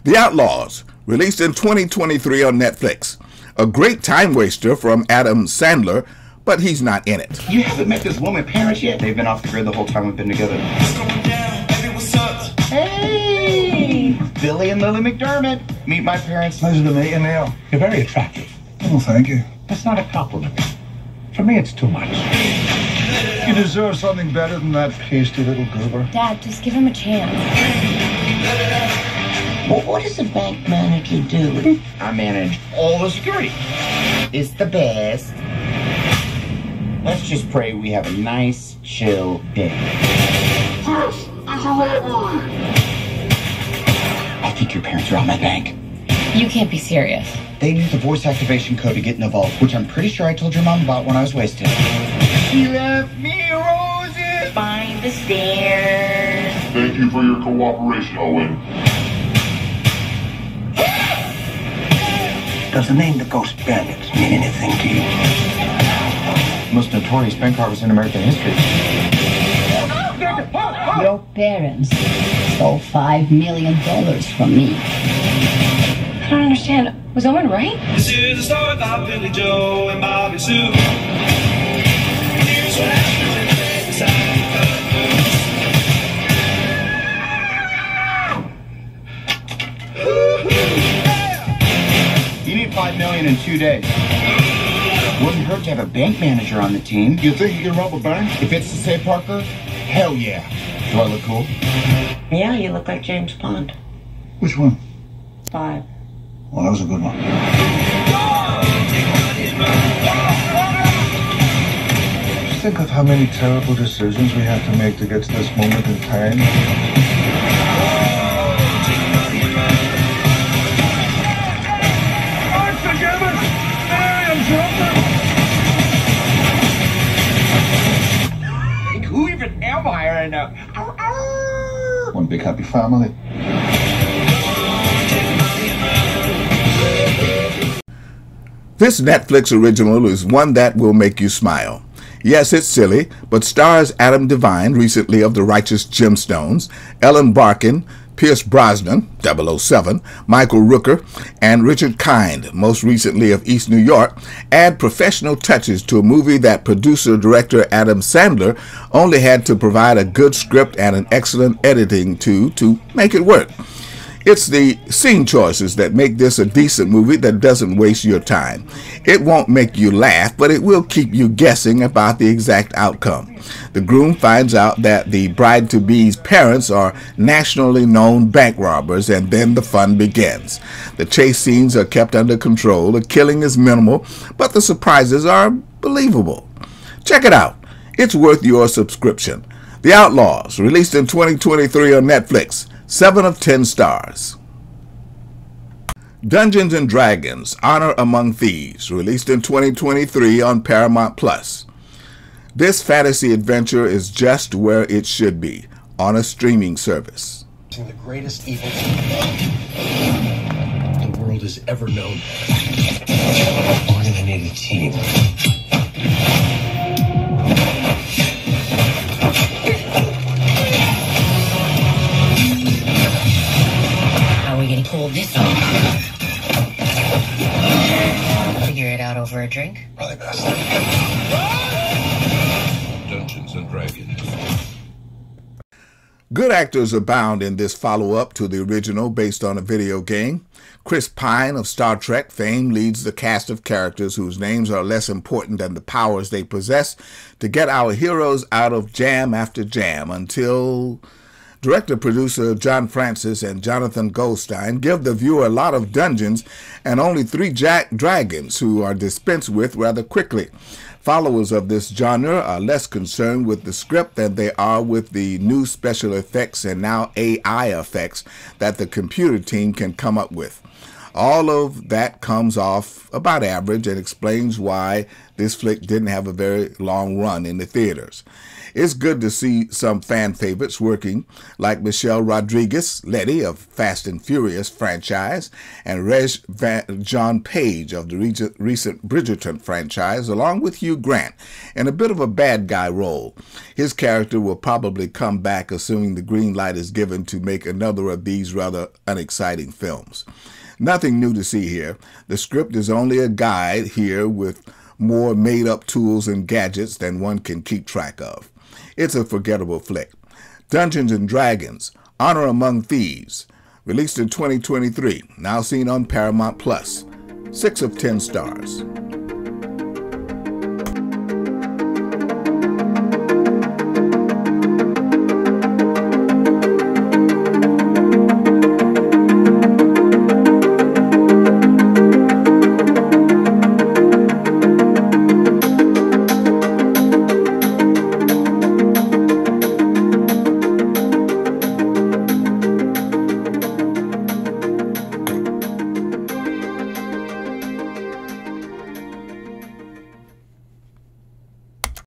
The Outlaws, released in 2023 on Netflix. A great time waster from Adam Sandler, but he's not in it. You haven't met this woman's parents yet? They've been off the grid the whole time we've been together. Hey! Billy and Lily McDermott. Meet my parents. Pleasure to meet you, Neil. You're very attractive. Oh, thank you. That's not a compliment. For me, it's too much. You deserve something better than that pasty little goober. Dad, just give him a chance. Well, what does a bank manager do? I manage all the security. It's the best. Let's just pray we have a nice, chill day. This is a robbery. I think your parents are on my bank. You can't be serious. They used the voice activation code to get in the vault, which I'm pretty sure I told your mom about when I was wasted. She left me roses by the stairs. Thank you for your cooperation, Owen. Does the name the Ghost Bandits mean anything to you? Most notorious bank robbers in American history. Your parents stole $5 million from me. I don't understand. Was Owen right? This is a story about Billy Joe and Bobby Sue. Here's what happened when they decided to cut loose. You need $5 million in 2 days. Wouldn't hurt to have a bank manager on the team. You think you can rob a bank? If it's to say Parker, hell yeah. Do I look cool? Yeah, you look like James Bond. Which one? 5. Well, that was a good one. Just think of how many terrible decisions we had to make to get to this moment in time. Who even am I right now? One big happy family. This Netflix original is one that will make you smile. Yes, it's silly, but stars Adam Devine, recently of The Righteous Gemstones, Ellen Barkin, Pierce Brosnan, 007, Michael Rooker, and Richard Kind, most recently of East New York, add professional touches to a movie that producer-director Adam Sandler only had to provide a good script and an excellent editing to make it work. It's the scene choices that make this a decent movie that doesn't waste your time. It won't make you laugh, but it will keep you guessing about the exact outcome. The groom finds out that the bride-to-be's parents are nationally known bank robbers, and then the fun begins. The chase scenes are kept under control, the killing is minimal, but the surprises are believable. Check it out. It's worth your subscription. The Outlaws, released in 2023 on Netflix. 7 of 10 stars. Dungeons & Dragons: Honor Among Thieves, released in 2023 on Paramount+. This fantasy adventure is just where it should be, on a streaming service. The greatest evil the world has ever known. We're gonna need a team. How are we gonna pull this off? Figure it out over a drink? Probably best. Dungeons and Dragons. Good actors abound in this follow-up to the original based on a video game. Chris Pine of Star Trek fame leads the cast of characters whose names are less important than the powers they possess to get our heroes out of jam after jam until director-producer John Francis and Jonathan Goldstein give the viewer a lot of dungeons and only 3 dragons who are dispensed with rather quickly. Followers of this genre are less concerned with the script than they are with the new special effects and now AI effects that the computer team can come up with. All of that comes off about average and explains why this flick didn't have a very long run in the theaters. It's good to see some fan favorites working, like Michelle Rodriguez, Letty of Fast and Furious franchise, and John Page of the recent Bridgerton franchise, along with Hugh Grant, in a bit of a bad guy role. His character will probably come back, assuming the green light is given to make another of these rather unexciting films. Nothing new to see here. The script is only a guide here with more made-up tools and gadgets than one can keep track of. It's a forgettable flick. Dungeons & Dragons, Honor Among Thieves, released in 2023, now seen on Paramount+. 6 of 10 stars.